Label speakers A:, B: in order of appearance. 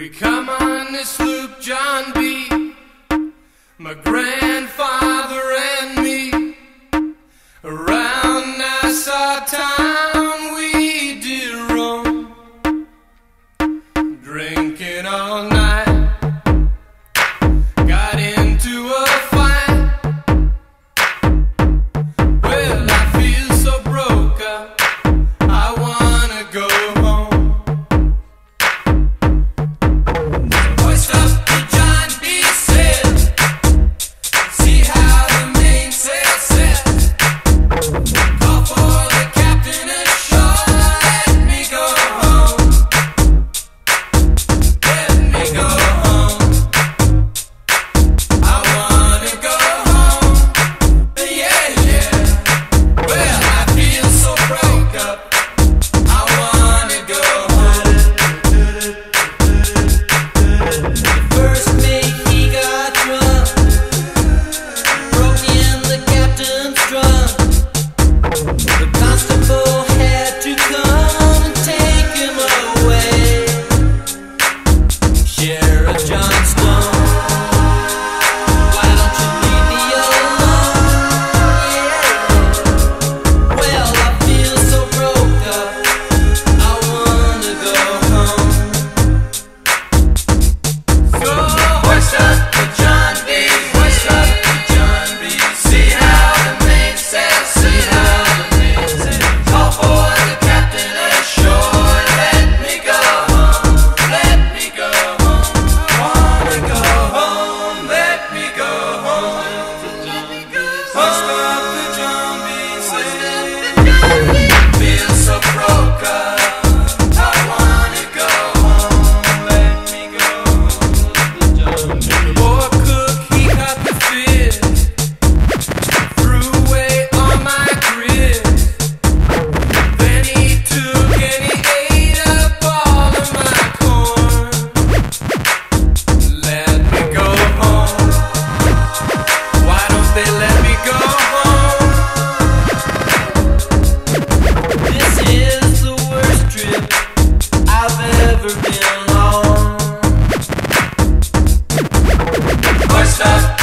A: We come on this loop, John B., my grandfather and me. Around Nassau town we did roam, drinking all night. Got into a fight. Well, I feel so broke up, I wanna go home. Hoist up the John B. sail, see how the mainsail sets. Call for the captain ashore, let me go home. Let me go home. I wanna go home. Yeah, yeah. Well, I feel so broke up, I wanna go home. The first mate, he got drunk, broke me and the captain's drunk. The constable had to come and take him away. Sheriff Johnstone, why don't you leave me alone? Yeah. Well, I feel so broke up, I wanna go home. So hoist up the John B., hoist up the John B. See how the mainsail, see how the mainsail. Call for the captain ashore, let me go home, let me go home. Wanna go home, let me go home. Hoist up the John B., feel so broke up, I wanna go home, let me go home. Boy cook, he got the fizz, threw away all my grits. Then he took and he ate up all of my corn. Let me go home. Why don't they let me go home? This is the worst trip I've ever been on. Hoist up